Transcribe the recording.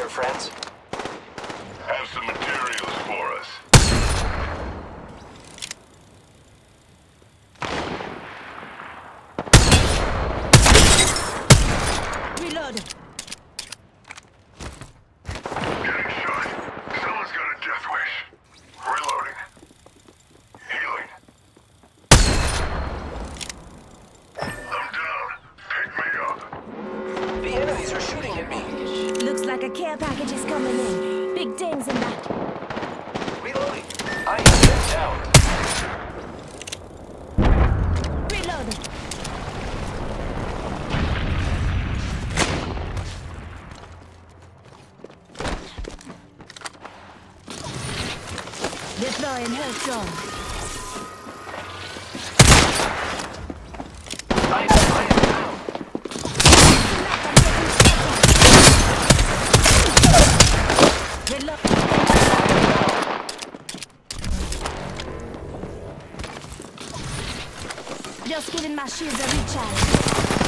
your friends? Have some materials for us. Reload. Getting shot. Someone's got a death wish. Reloading. Healing. I'm down. Pick me up. The enemies are shooting at me. Looks like a care package is coming in. Big dings in that. Reloading. I am sent down. Reload. Deploying hurt drone. I am down. Reload. Just giving my shields a recharge.